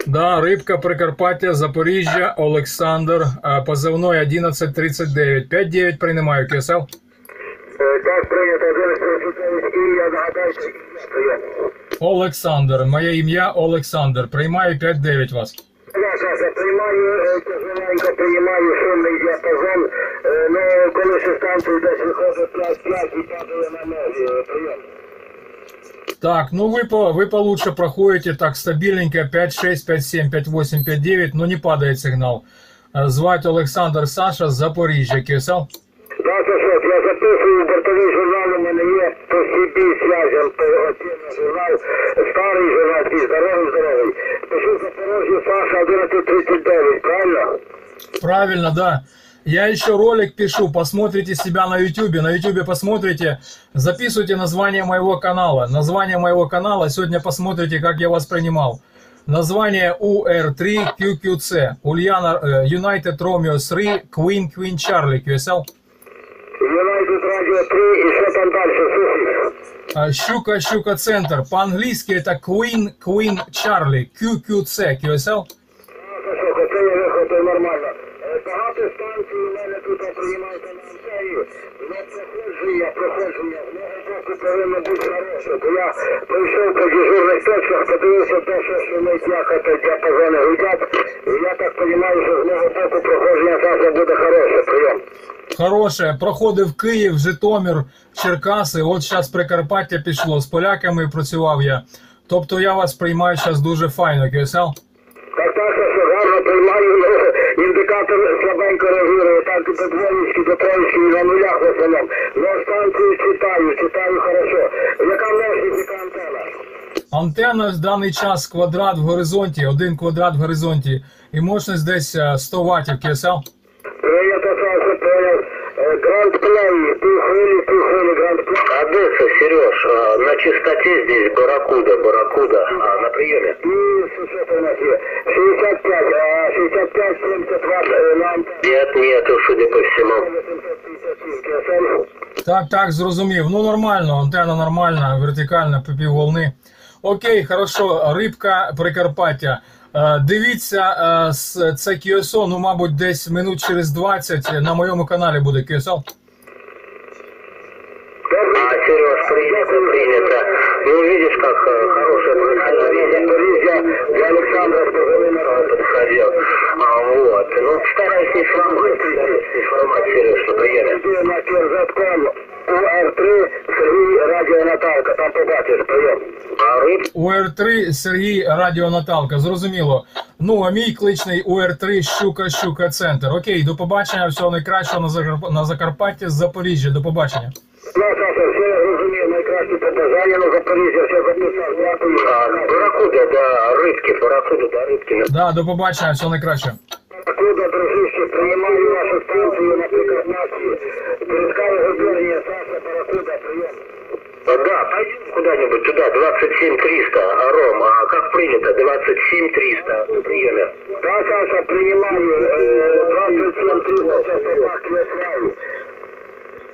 Да, Рибка, Прикарпаття, Запоріжжя, Олександр, позивной 1139. 5-9 приймаю, КСЛ. Так, прийнято, 1139, і я нагадаю, Олександр, моє ім'я Олександр. Приймаю 5-9 вас. Саша, приймаю, тяжеленько приймаю шумний діапазон, ну, коли ще станцію десь виходить 5-5 і падає на ноги, прийом. Так, ну вы получше проходите так стабильненько 5-6, 5-7, 5-8, 5-9, но не падает сигнал. Звать Олександр Саша з Запоріжжя, КСЛ. Да, Сашок, я записую бортовий журнал, у мене є по собі связям, по журнал, старий журнал, здоровий. Пишу Запорожжя, Саша, 1139, правильно? Правильно, да. Я еще ролик пишу, посмотрите себя на YouTube. На YouTube посмотрите, записывайте название моего канала. Название моего канала, сегодня посмотрите, как я вас принимал. Название UR3QQC. Ульяна, United Romeo 3, Queen Charlie, QSL. United Radio 3, и что там дальше, слушай? Щука Центр. По-английски это Queen Charlie, QQC, QSL. Сашок, оце я виходив нормально. Багато станцій у мене тут приймаються на антені, але проходження, в мого боку повинно бути хороше, бо я прийшов по дежурних точках, подивився те, що ми якось діапазони гудять, і я так розумію, що з мого боку проходження завтра буде хороше, прийом. Хороше, проходив Київ, Житомир, Черкаси, от зараз Прикарпаття пішло, з поляками працював я. Тобто я вас приймаю зараз дуже файно, КСЛ. Так, що гарно приймаю, індикатор слабенько реагує, так до двоєчки, до троєчки і на нулях в основному. Но станцію читаю хорошо. Яка мощність, яка антенна? Антенна в даний час квадрат в горизонті, 1 квадрат в горизонті, і мощність десь 100 ваттів, КСЛ. Прийнято, Саша, понял. Гранд Плей, півхвилі, Гранд Плей. А где это, Сереж? На частоте здесь Барракуда, на приеме. І що у нас є? 65, 70 Вт на антенні. Нету, судя по всему. 857 Так, зрозумів. Ну нормально, антенна нормальна, вертикальна, по півволни. Окей, хорошо, Рибка, Прикарпаття. Дивіться, це QSO, ну, мабуть, десь минут через 20 на моєму каналі буде QSO. Сереж, принято. Ну, видишь, как хорошее происхождение. Для Олександра подходил. Вот. Ну, старайся не сломать, Сереж, на приеме. на Кирзатком УР3 Сергій Радіо Наталка, там побачиш, прийом. УР3 Сергій Радіо Наталка, зрозуміло. Ну, а мій кличний УР3 Щука Центр. Окей, до побачення, всього найкращого на Закарпатті з Запоріжжя. До побачення. Ну, Саша, все розумію, найкращі побажання на Запоріжжя, все записав, дякую. Барракуда до Рибки. Да, до побачення, всього найкращого. Барракуда, дружище, приймаю вашу станцію на Прикарпатті. Перескали губернія, Саша, Барракуда, прийом. Да, пойдем куда-нибудь туда, 27300, Ром, а как принято, 27300 на приеме. Да, Саша, принимаю, 27 300, сейчас собак не